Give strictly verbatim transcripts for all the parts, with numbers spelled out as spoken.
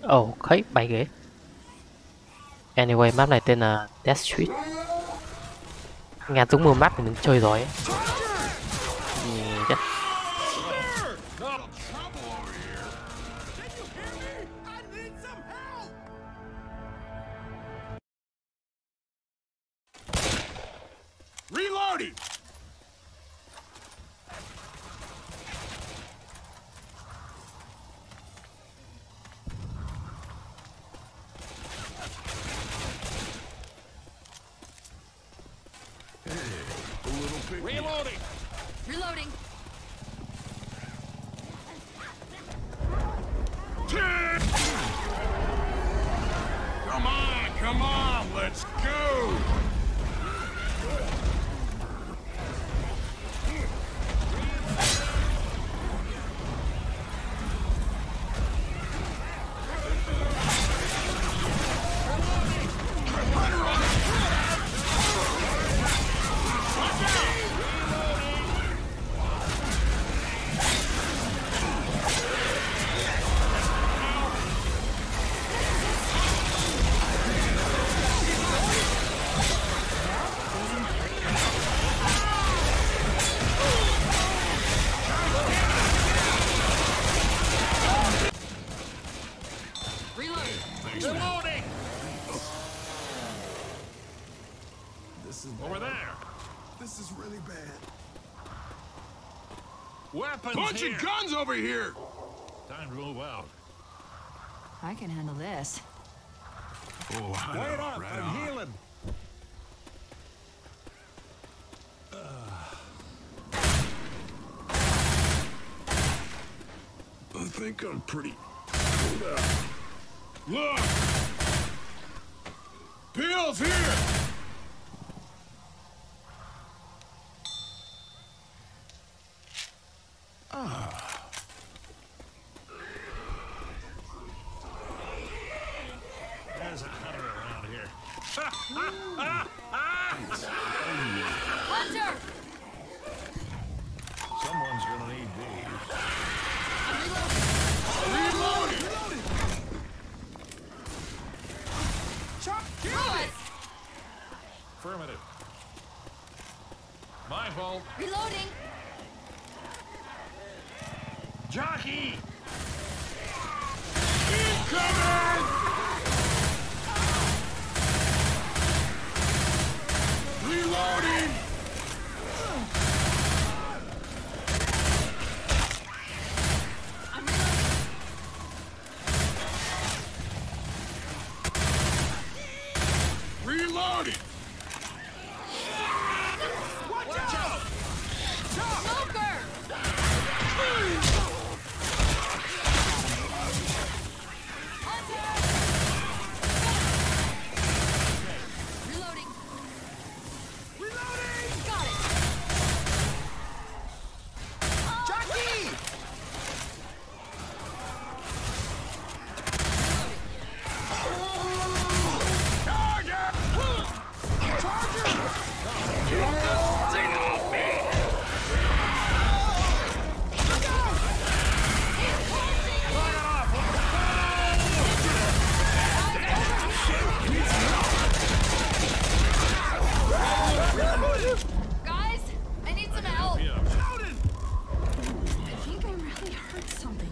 Oh, khấy bay ghế. Anyway, map này tên là Death Street. Nghe giống mưa map thì mình chơi rồi ấy. Ừ, chắc. Reloading! Reloading! Reloading! Come on, come on, let's go! Reloading! This is Over there! This is really bad. Weapons Bunch here. of guns over here! Time to move out. I can handle this. Oh, I Wait know, up, right I'm on. healing. I think I'm pretty... Look! Bill's here! Ah. There's a hunter around here. Hunter! Someone's gonna need these. Reloading! Lewis! Affirmative. My fault. Reloading! Jockey! Incoming! Reloading! I'm reloading! Reloading! Watch out! Smoker! Reloading! Reloading! Got it! Jockey! Guys, I need some help. Yeah. I think I really hurt something.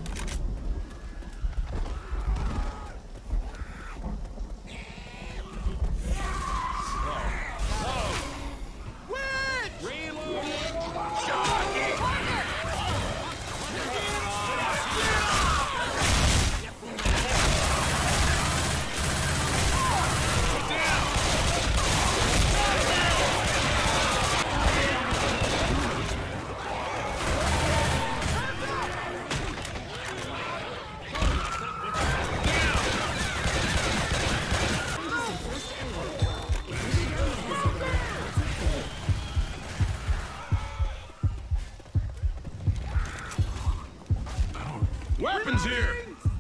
Weapons here!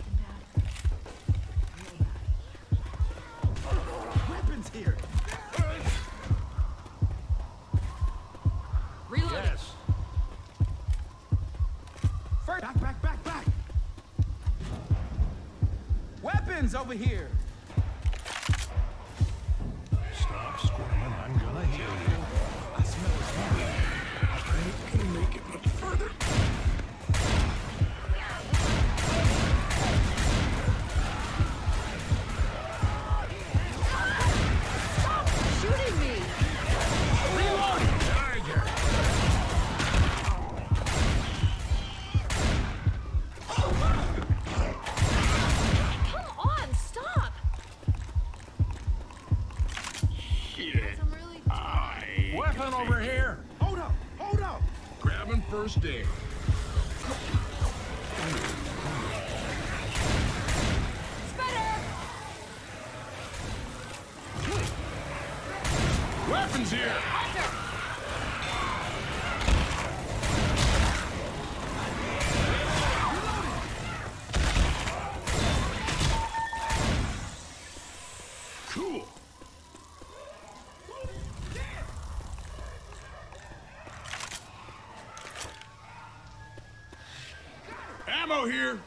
Weapons here! Reloading! Yes. First, back, back, back, back! Weapons! over here. Stop squirming. I'm gonna heal you. I smell smoke. I ain't gonna make it much further. Shooting me! Reloading! Tiger! Come on, stop! Shit. I'm really I ain't Weapon gonna over make it. here. Hold up, hold up. Grabbing first aid. better! Weapons here! Hunter! Cool. Ammo here.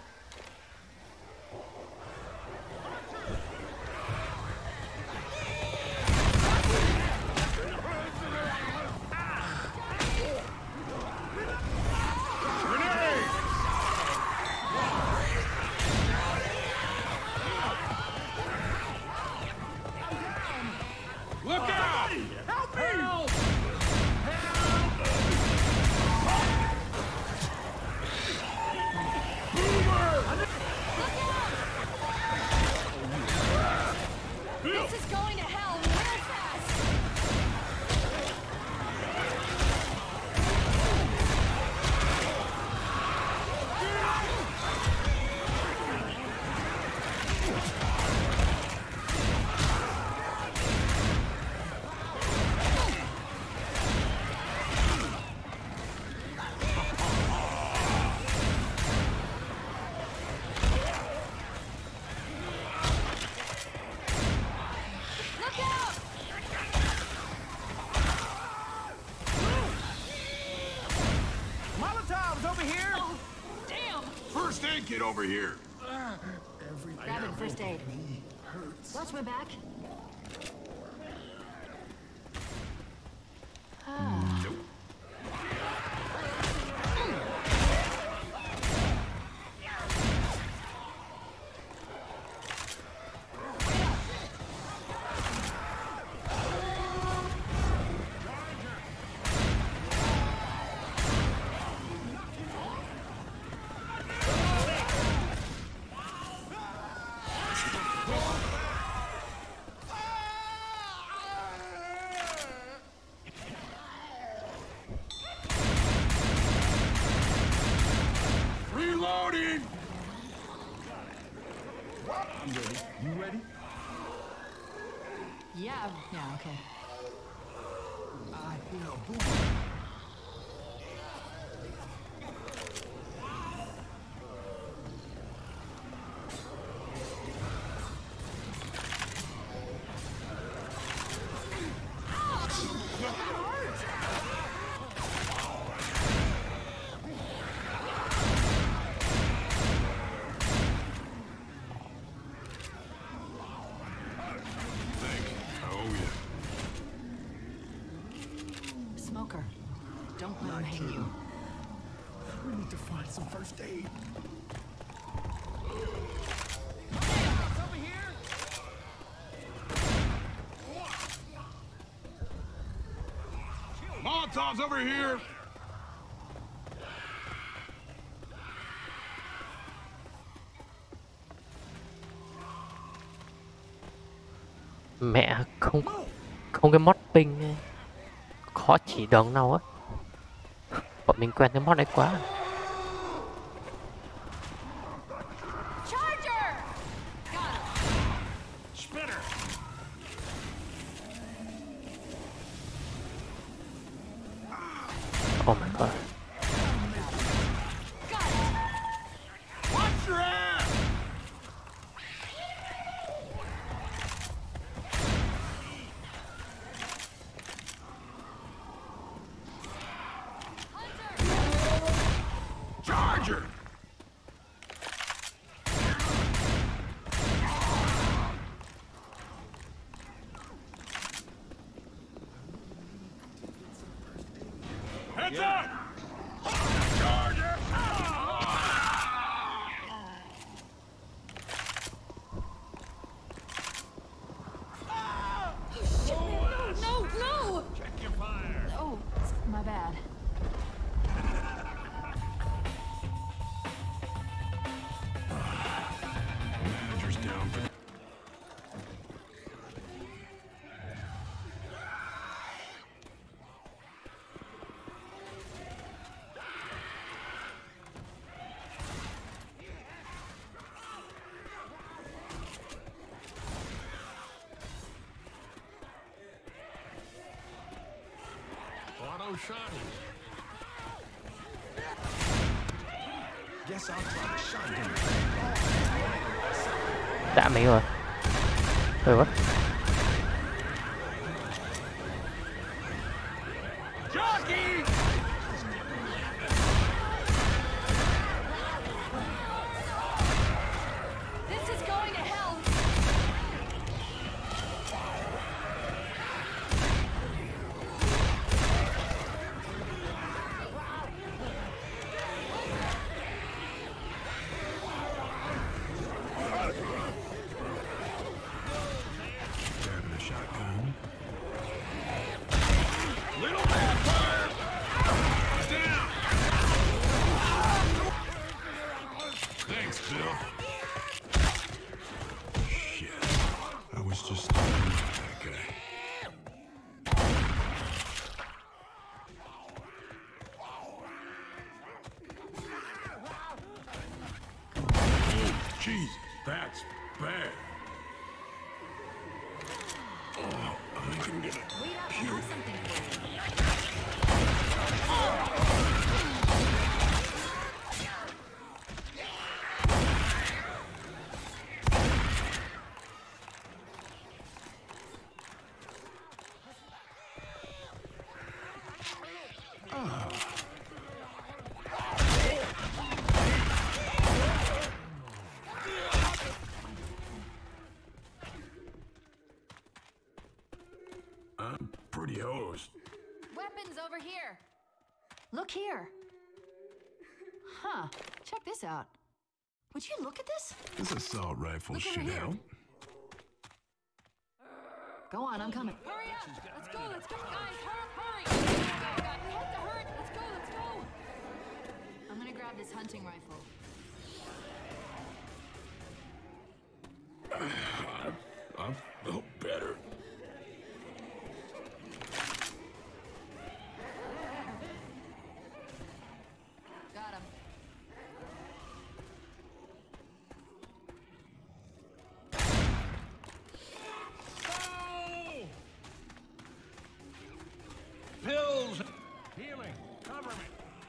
Grenade! Look out! Help me! This is going to hell real fast! Look out! Molotov's over here. Oh, damn! First aid kit over here. Grabbing first aid. Hurts. Watch my back. Reloading! I'm ready. You ready? Yeah, yeah, okay. I hear a boom. Thank you. Oh, yeah. Smoker. Don't let him hang you. We need to find some first aid. Over here. Molotov's over here. Mẹ không không cái mod ping ấy. Khó chỉ đường nào á. Bọn mình quen cái mod đấy quá. Charger! Got him! Spinner. Oh my god. Got it! Watch your ass! Charger! Heads up! Charger! Oh, shit, man. No, no, no! Check your fire. Oh, my bad. Manager's down for. Auto shotty. Guess I'll try the shotgun. Đã mấy rồi. Rồi quá. Jockey! This is going to hell. Grabbing a shotgun. Little vampire! Down! Thanks, Bill. Shit. I was just talking about that guy. Oh, Jesus, that's bad. Oh, I think I'm gonna... Wait up, I have something for you. I'm pretty hosed. Weapons over here. Look here. Huh. Check this out. Would you look at this? This assault rifle Look over should here. help. Go on, I'm coming. Hurry up! Let's go, let's go, guys! Hurry, hurry! Go, go, God, we have to hurt! Let's go, let's go! I'm gonna grab this hunting rifle. I felt better. Got him. Pills! Healing! Cover me!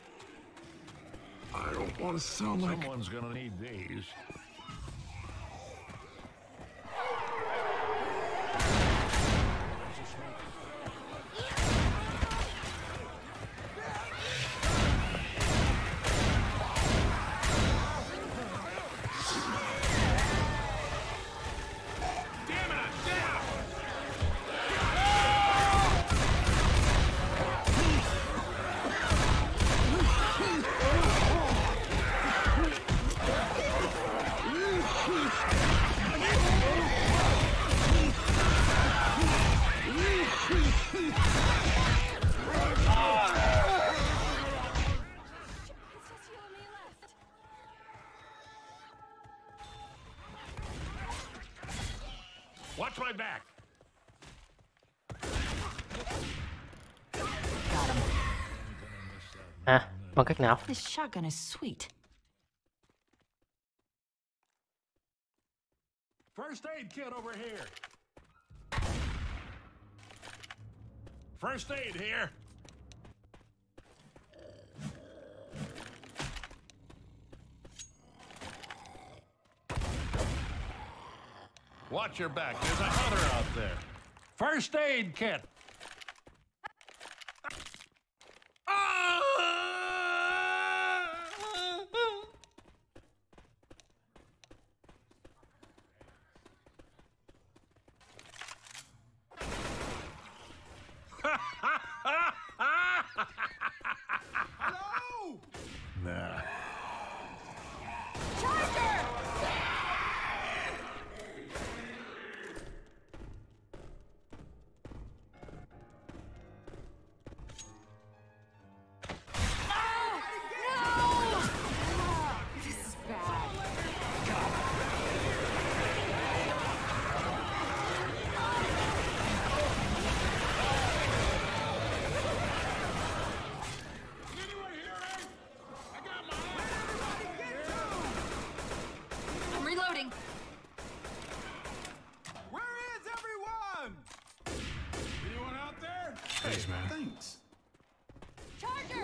I don't want to sound like... Someone's gonna need these. Damn it, I'm down! It's just you and me left. Watch my back! À, bằng cách nào? This shotgun is sweet. First aid kit over here! First aid here! Watch your back, there's a hunter out there. First aid kit! Charger!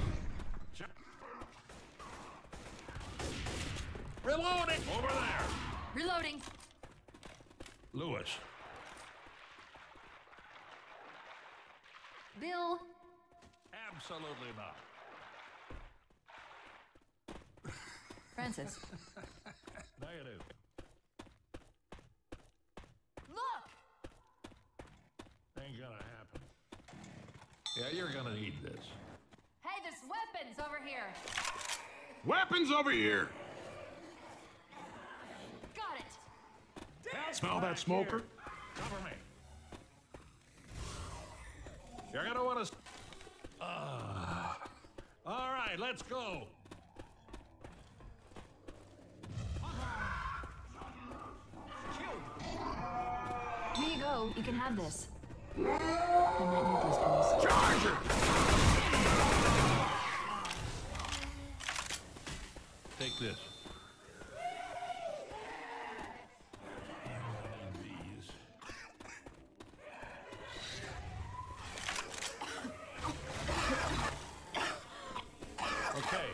Reloading! Over there! Reloading. Lewis. Bill. Absolutely not. Francis. Negative. Look! Ain't gonna happen. Yeah, you're gonna need this. Hey, there's weapons over here. Weapons over here! Got it. Smell that smoker? Here. Cover me. You're gonna want to. Uh, all right, let's go. Here you go. You can have this. I might need these pills. Charger! Take this. Okay.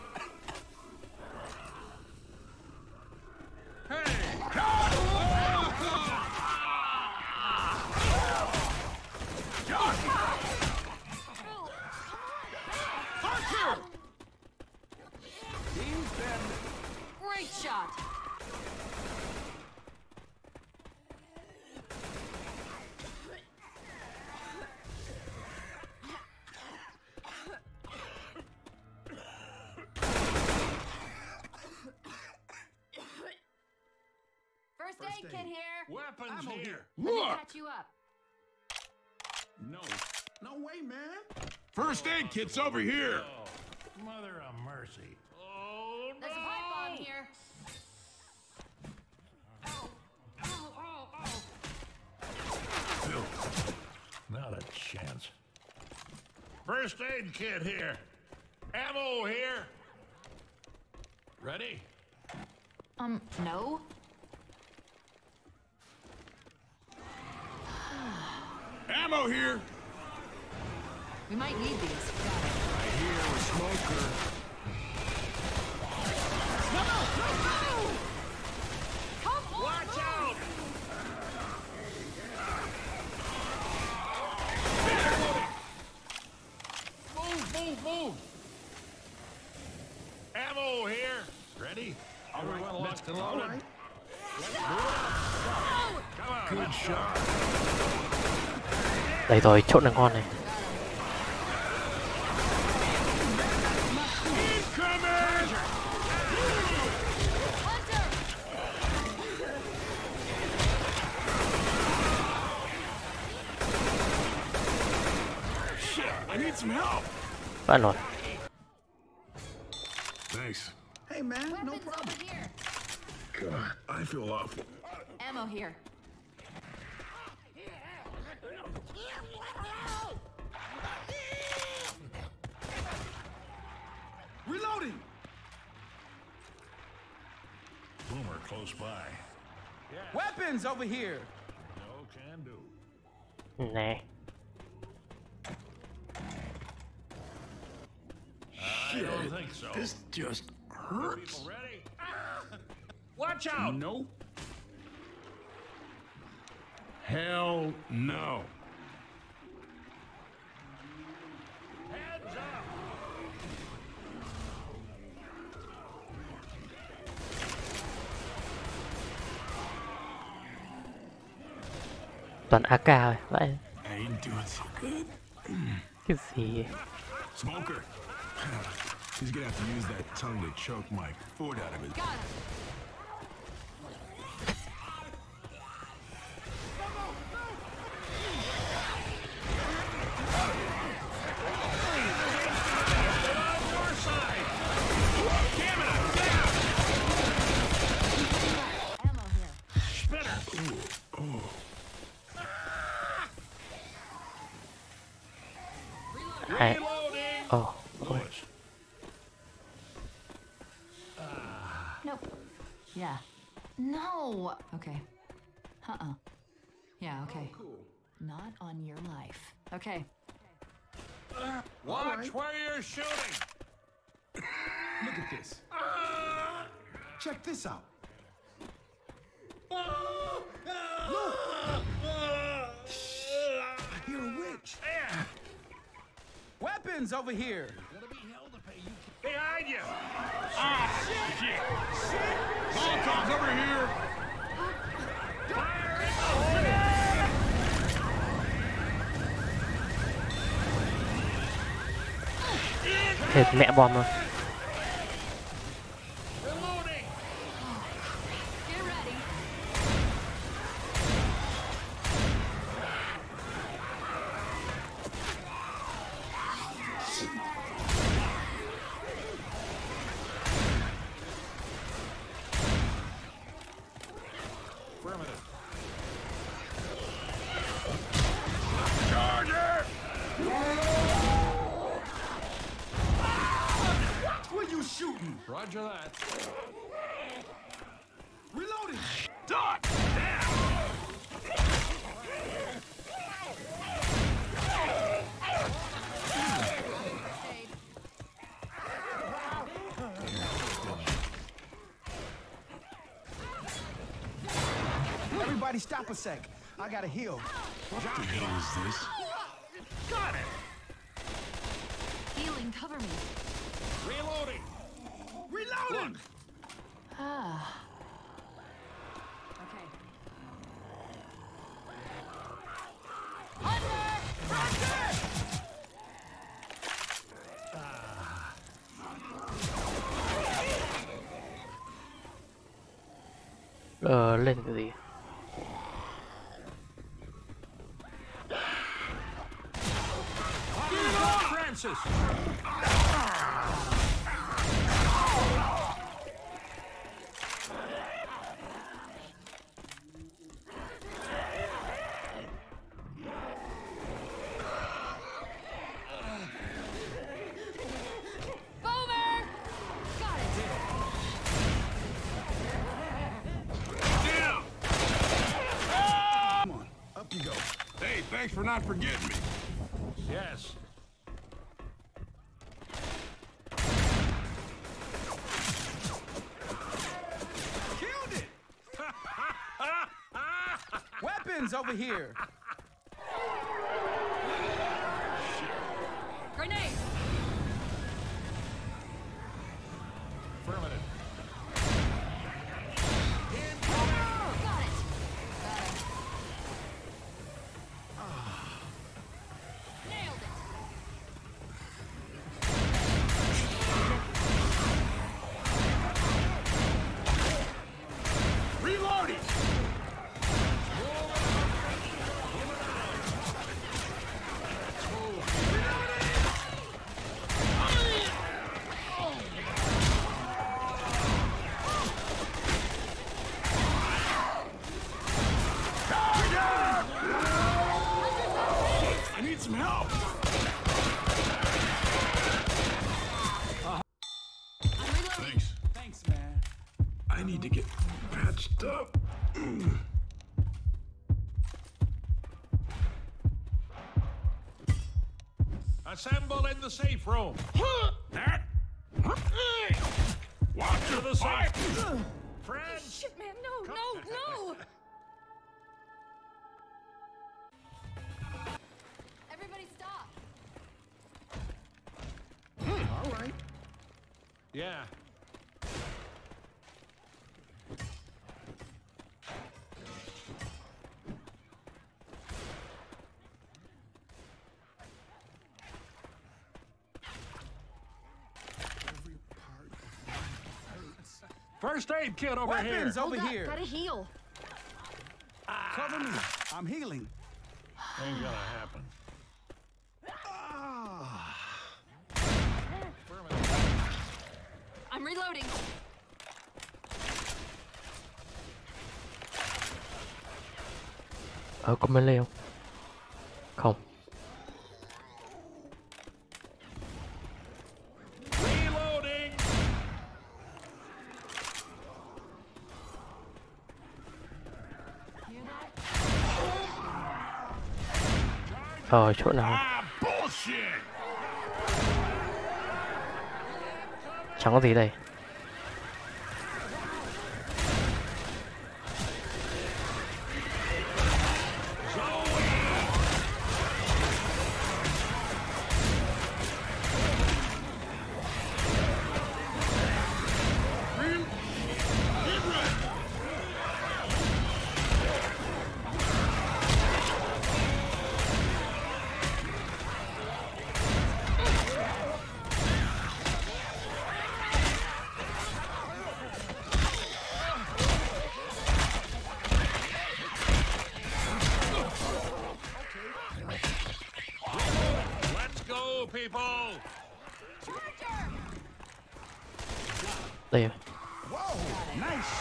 Hey! Great shot. First aid kit here. Weapons Ammo here. here. Let me Look! catch you up. No. No way, man. First aid kit's over here! Oh, mother of mercy. Oh, There's a pipe bomb here. Not a chance. First aid kit here. Ammo here. Ready? Um, no. Ammo here! We might need these. Got it. I hear a smoker. Come on! Watch out! Move, move, move! Ammo here. Ready? All right, well, locked and All loaded. right. Come on. Good shot. Đây rồi, chỗ này ngon này. Incoming! Hunter! Shit, I need some help! Vãi rồi. Thanks. Hey, man. No Weapons problem. over here. God, I feel awful. Ammo here. Reloading. Boomer close by. Weapons over here. No can do. Nè. I don't think so. This just hurts. People ready? Watch out! Nope. Hell no. Heads up! Toàn a ca rồi. Vãi. I ain't doing so good. Cái gì? Smoker. He's gonna have to use that tongue to choke my food out of it. Got him. Your side! Ammo here. Spinner! Hai. Reloading! Ồ, ôi. Lewis. Nope. Yeah. No. Okay. Uh-uh. Yeah, okay. Cool. Not on your life. Okay. Watch right. where you're shooting. Look at this. Check this out. Look. I hear a witch. Yeah. Weapons over here. Behind you. Ah, shit. Molotov's over here. Fire in the hole. Thiệt mẹ bom rồi. Reloading. Get ready. Affirmative. Charger. Where you shooting? Roger that. Reloading. Dot. Stayed. Everybody stop a sec. I gotta heal. What the hell is this? Got it. Healing, cover me. Reloading. Reloading. Ah. Okay. Ờ, lên cái gì? Francis. Boomer! Got it. Down! Come on. Up you go. Hey, thanks for not forgetting me. Yes. Killed it. Weapons over here. Grenade! Affirmative. Got it. Got it. Nailed it. Reloading! I need some help! I'm reloading. Thanks. Thanks, man. I need to get patched up. Assemble in the safe room. That? Watch To your the pipe! safe. Friends. Shit, man, no, no, no! Everybody stop! All right. Yeah. Every part hurts. First aid kit over Weapons here. over Hold up, here. gotta heal. Cover me. I'm healing. Ain't gonna happen. Ah. I'm reloading. Ờ, có melee không? Không. Reloading. Hear that? Ờ, chỗ nào? Ah, bullshit! Chẳng có gì đây. Let's go, people! Đây rồi. Whoa, nice.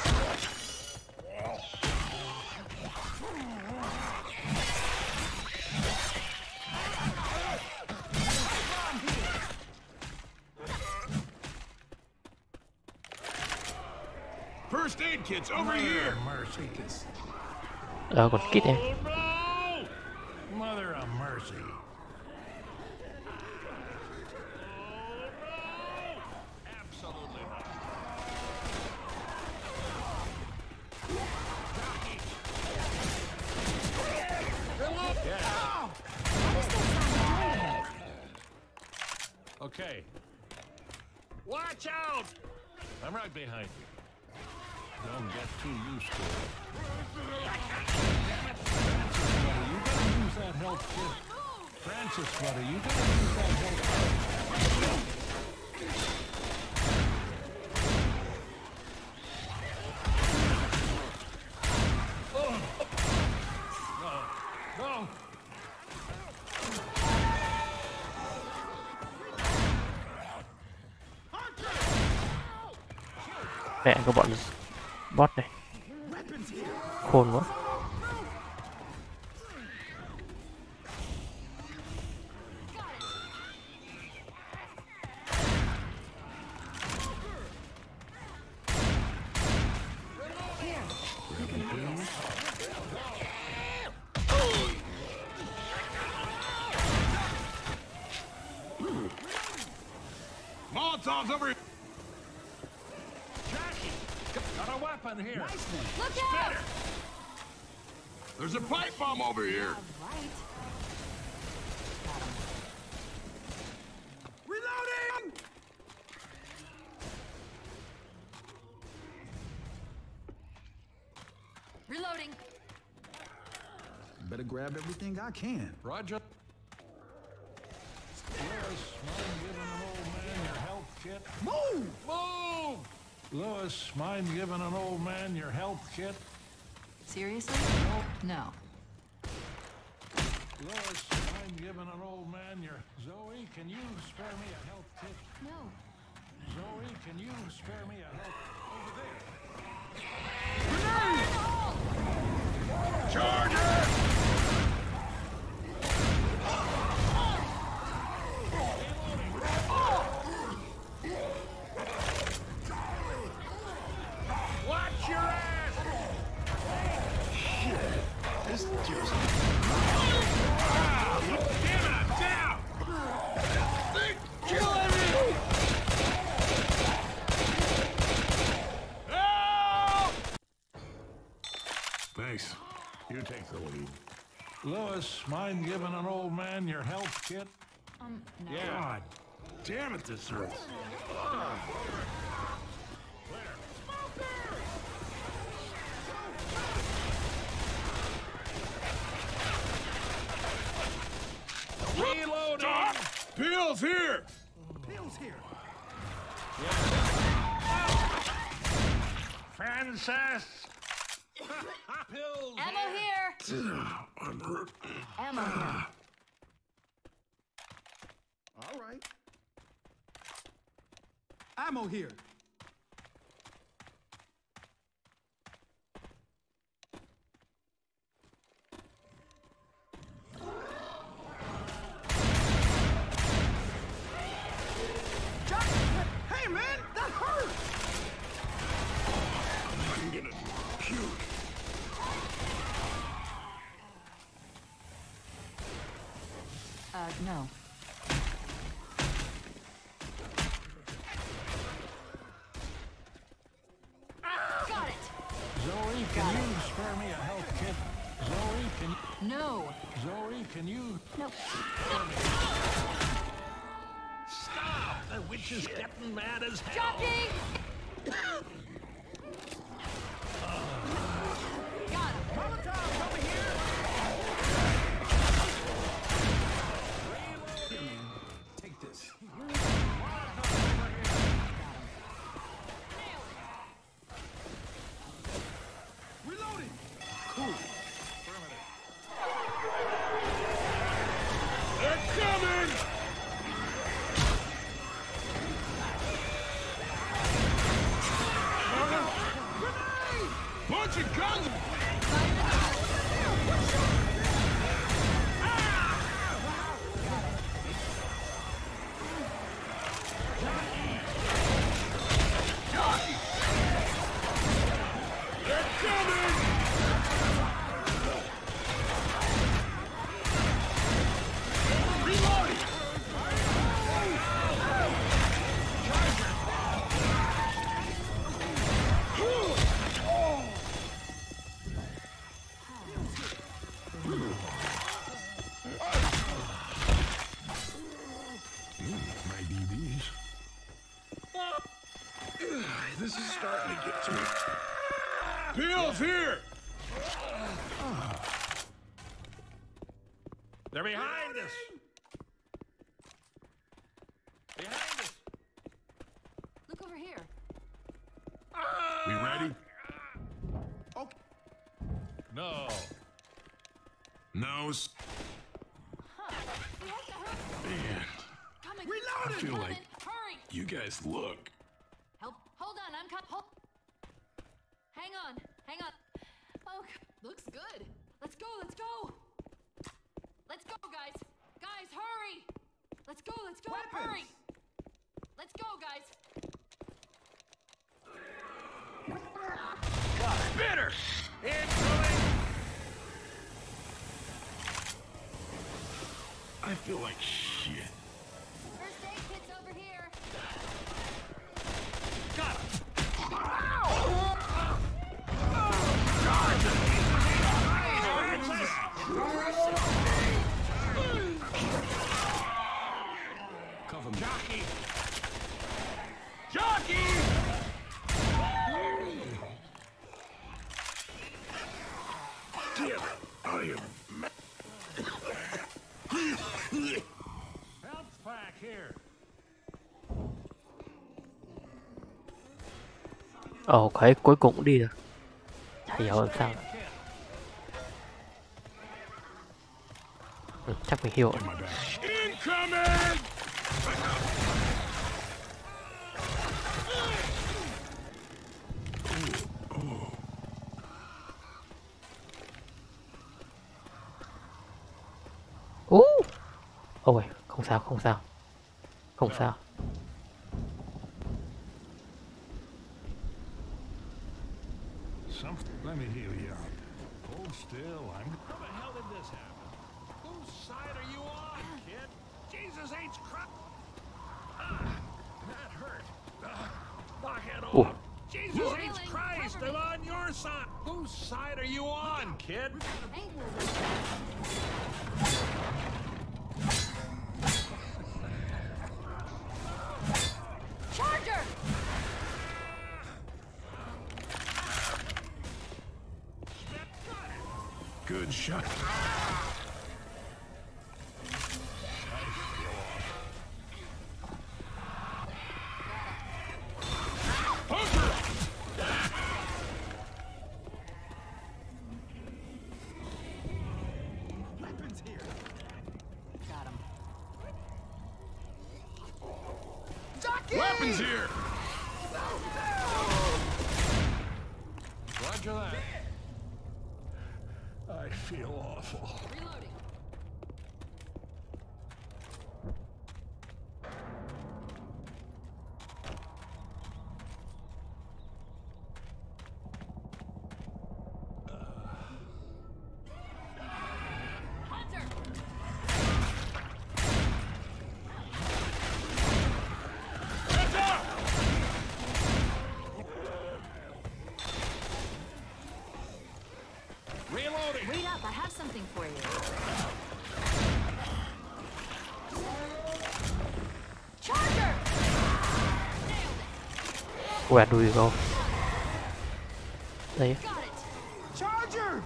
First aid kit's over here. Mercy. Ờ còn kit này. Oh, no! Mother of mercy. Absolutely not. Yeah. Okay. Watch out! I'm right behind you. Don't get too used to it. You gotta use that health kit. Francis, buddy, you gotta use that health kit. Oh. No, no. Mẹ của bọn bot này. Khôn quá. Molotov's over here. Jackie, got a weapon here. Look out! There's a pipe bomb over here. Right. Reloading! Reloading. Better grab everything I can. Roger. Lewis, mind giving an old man your health kit? Move! Move! Lewis, mind giving an old man your health kit? Seriously? No. Lewis, mind giving an old man your... Zoe, can you spare me a health kit? No. Zoe, can you spare me a health... Over there. Watch your ass! This just... Ah, damn it, I'm down! They're killing me! Help! Thanks. You take the lead. Lewis, mind giving an old man your health kit? Um, no. Yeah. God damn it, this hurts. Reloading! Stop! Peel's here! Bill's here. Francis! Pills Ammo here. I'm hurt. Ammo here. All right. Ammo here. Jack, hey man, that hurt! I'm gonna puke. Uh, no. can you No. stop? The witch is getting mad as hell. Jockey! Got him. Molotov over here. Here, man. Take this. Reloading. Cool. They're coming! Bunch of guns! They're coming! Reloading! Might need these. This is starting to get to me. Pills here! They're behind us! Behind us! Look over here. We ready? Okay. No. Nose. Huh. We have to hurry. Man, Coming. I feel Coming. like Hurry. you guys look. Help. Hold on. I'm coming. Hold. Hang on. Hang on. Oh, g- looks good. Let's go. Let's go. Let's go, guys. Guys, hurry. Let's go. Let's go. Weapons. Hurry. Let's go, guys. Bitter! Incoming! I feel like shit. First aid kit's over here. Got him! Cover me. Jockey! Jockey! Damn it. I am. Health pack here! Ồ, cái cuối cùng cũng đi được. Chả hiểu làm sao. Kit. Ừ, chắc mình hiểu. My bad. Incoming! Ú. Ôi, không sao, không sao. Không sao. Some, let me heal you up. Hold still. I'm. How the hell did this happen? Whose side are you on, kid? Jesus H. Christ! Ah, that hurt. Ah, knock it Ooh. off. Jesus H. Healing. Christ! Cover I'm me. on your side. Whose side are you on, kid? Hey. Charger! Good shot. Weapons here. Got him. Jockey! Weapons here. Roger that. I feel awful. Reloading. Hunter! Heads up! Reloading. Wait up, I have something for you. Where do we go? Đây. Got it. Charger!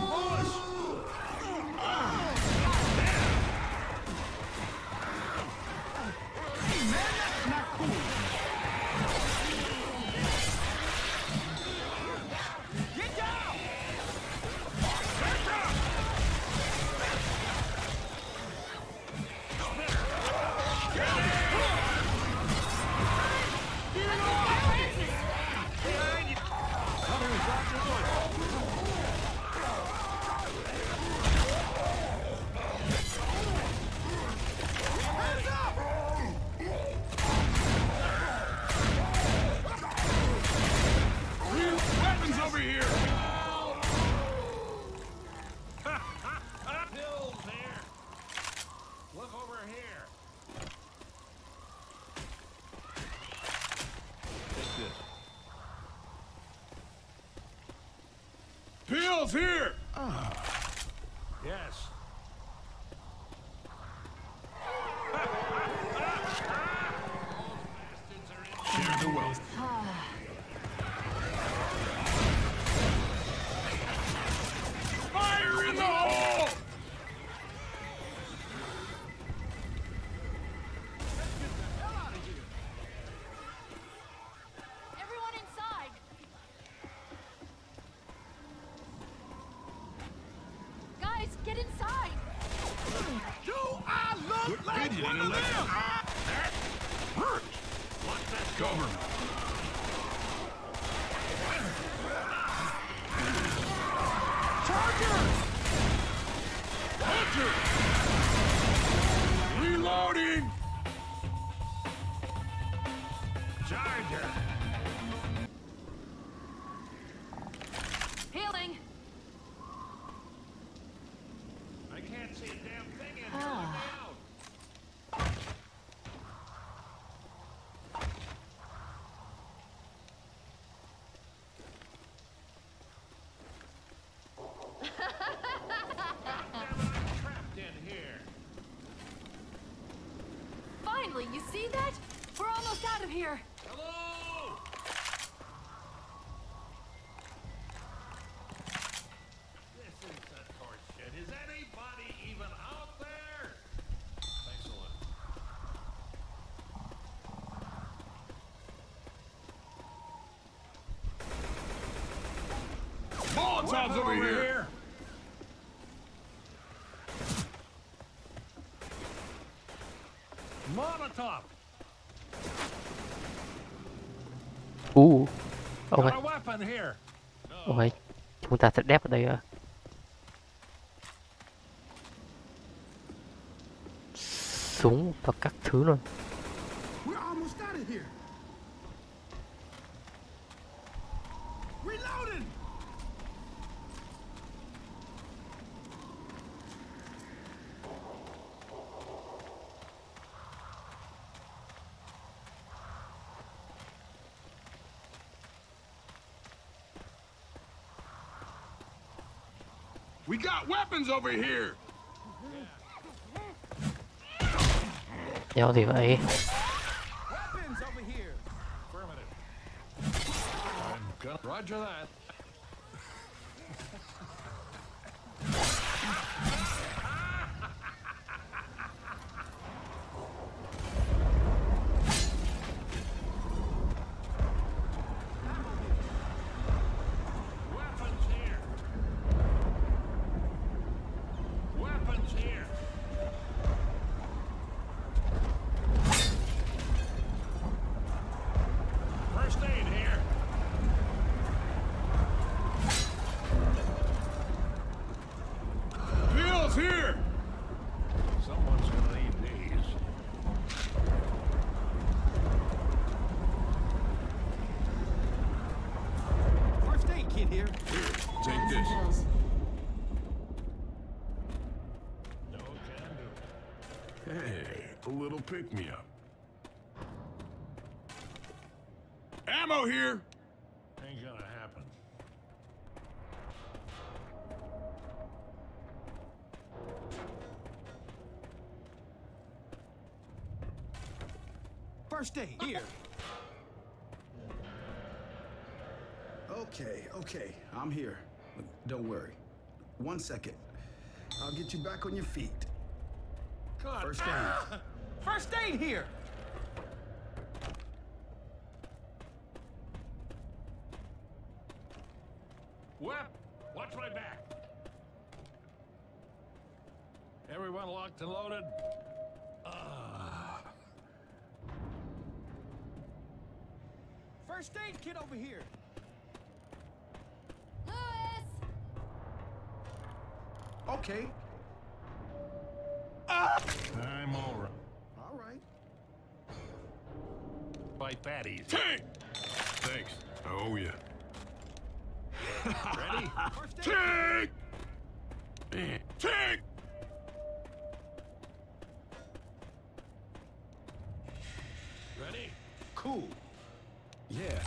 Get down! Weapons over here! Pills here. Look over here. Take this. Pills here! Yes. Share the wealth. Fire in the hole! Everyone inside. Guys, get inside. Do I look Put like pigeon one in of the them? That hurt! What's that government? Charger! Hunter! Reloading! Charger. Healing. I can't see a damn thing in Ah. out. I'm trapped in here. Finally, you see that? We're almost out of here. Hello! This is such horseshit. Is anybody even out there? Thanks a lot. Molotov's over here! Molotov! Uh, ông ơi, Got a weapon here. ông ơi, chúng ta sẽ đép ở đây à? Súng và các thứ luôn. We're almost out of here. Reloading! We got weapons over here! Đéo gì vậy? Weapons over here. Affirmative. I'm gonna roger that. Weapons here. Weapons here. First aid here. Pills here! Someone's gonna need these. First aid kit here. Here, take this. Pills. No can do. Hey, a little pick-me-up. Ammo here! Ain't gonna happen. First aid here. Okay, okay, I'm here. Don't worry. One second. I'll get you back on your feet. God. First aid. Ah! First aid here. Whap! Watch my back. Everyone locked and loaded? Ah. First aid kit over here. Lewis! Okay, I'm all right. all right. Fight baddies. Tank! Thanks. I owe you. Ready? First aid. Tank! Tank! Ready? Cool. Yeah.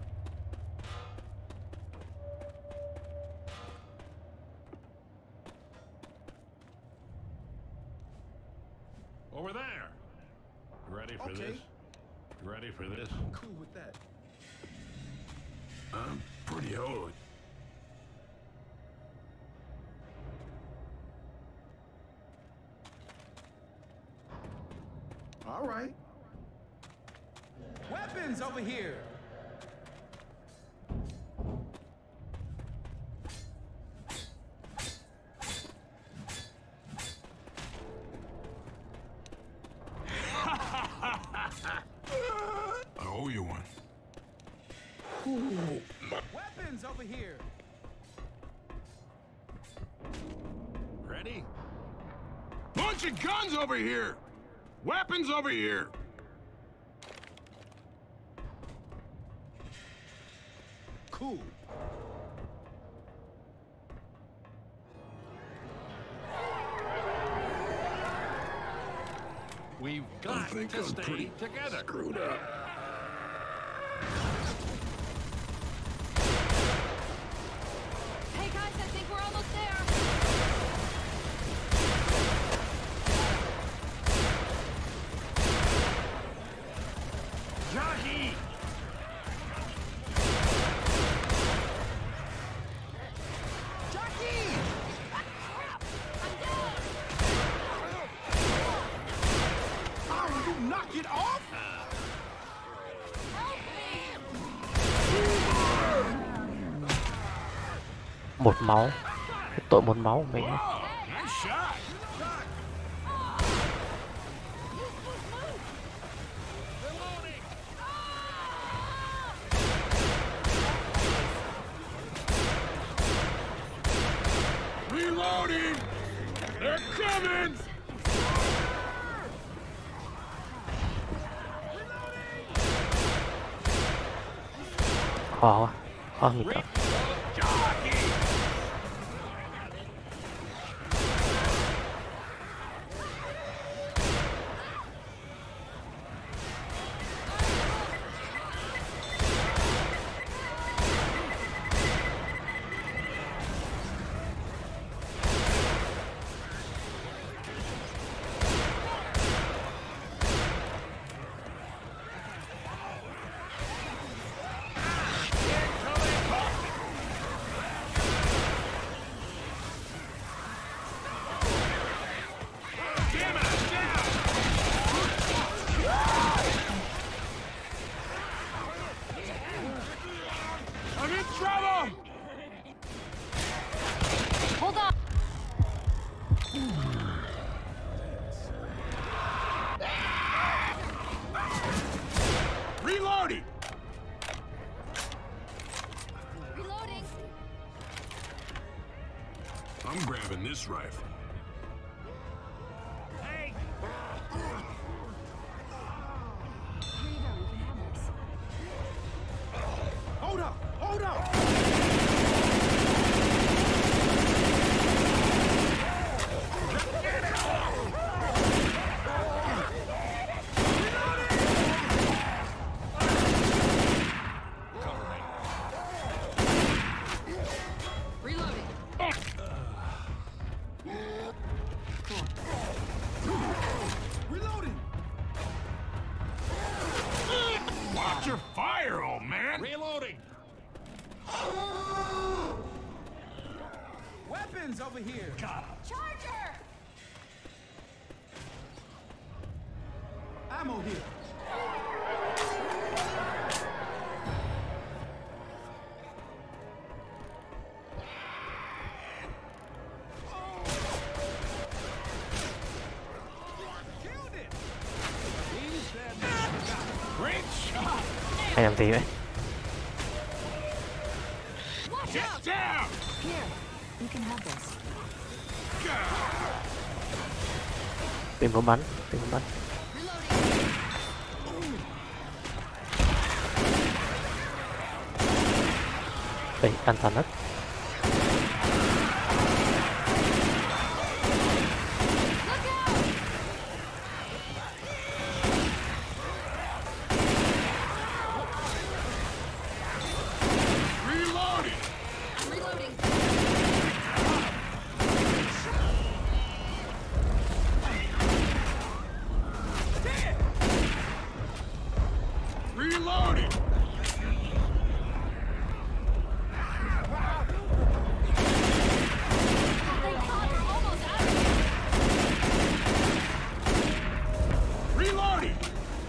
Over there. Ready for Okay. this? Ready for this? Cool with that. I'm pretty old. All right. Weapons over here. I owe you one. Weapons over here. Ready? Bunch of guns over here! Weapons over here! Cool. We've got think to I'm stay pretty together. Screwed up. Hey guys, I think we're almost there. Jockey! Jockey! Oh, you knock it off? Một máu. Cái tội một máu của mình ấy. Nice shot! Reloading! Reloading! They're coming! Khó quá. Khó như vậy. Jockey! I'm in trouble! Hold on. Reloading! Reloading. I'm grabbing this rifle. Hey! Here you go. You can have this. Hold up! Hold up! Reloading. Reloading! Watch your fire, old man! Reloading! Weapons over here. Charger! Ammo here. Killed it. Great shot! Hay làm gì vậy? Watch Get out! down! Here, you can have this. Tìm có bắn, tìm có bắn. Reloading. Đây, an toàn nhất. Look out! Reloading! I'm reloading. Reloading! Thank God we're almost out of here. Reloading!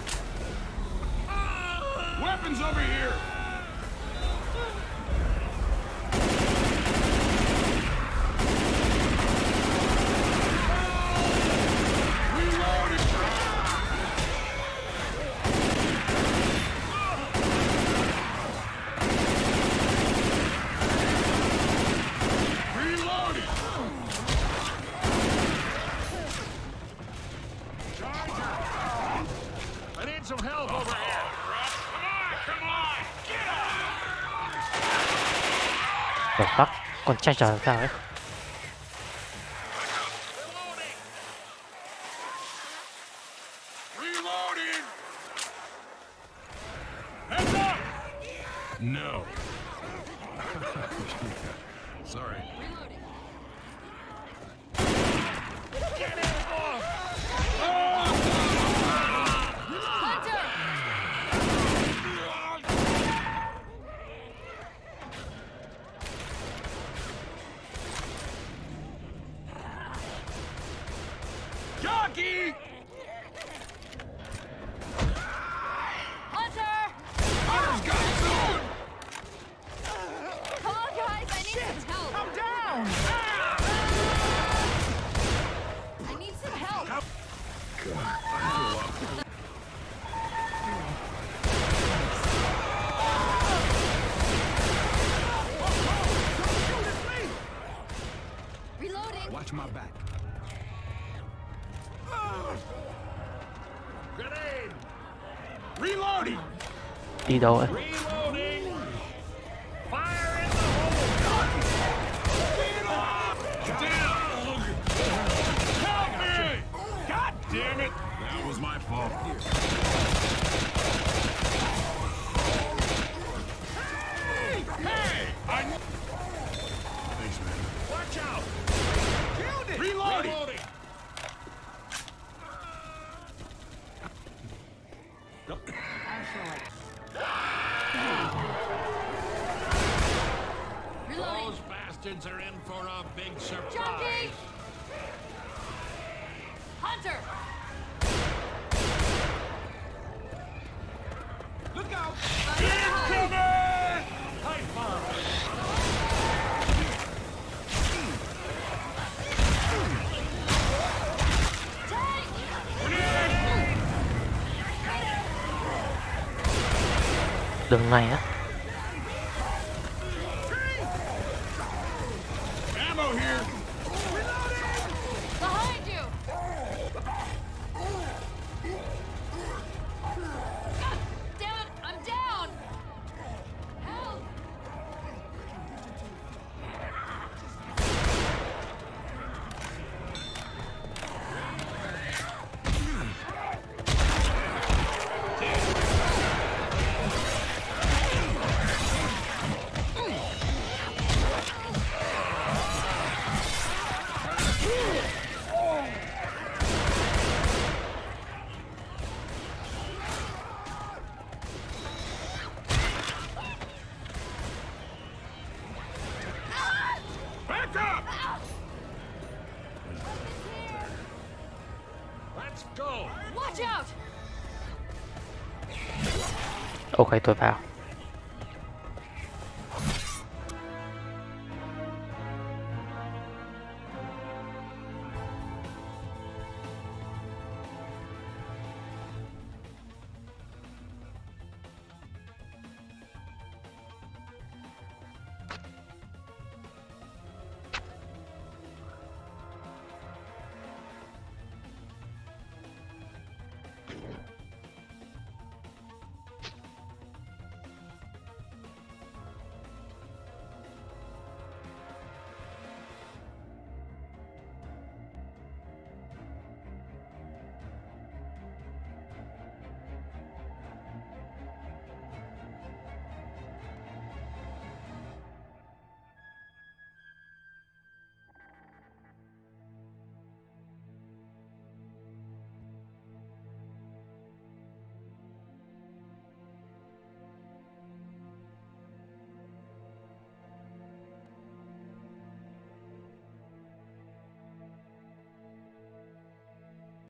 Weapons over here! Reloading! Reloading! I need some help over here. Come on, come on, get The fuck? Con trai trò làm sao ấy? Reloading! Heads up! No. Sorry. Reloading. Get it off! Hunter! Jockey! Hunter! Hunter's got food! Come on, guys, I need some help. I'm down. I need some help. Reloading. Watch my back. Grenade! Reloading! Đi đâu ấy? Reloading! Fire in the hole! Down! Help me! God damn it! That was my fault. Hey! Hey! I... Thanks, man. Watch out! Killed it. Reloading! Reloading! Reloading. Those bastards are in for a big surprise. Junkie! Hunter! Look out. Incoming! Pipe bomb! Tank! Đường này á. Ammo here! Behind you! God damn it, I'm down! Help! Ok tôi vào.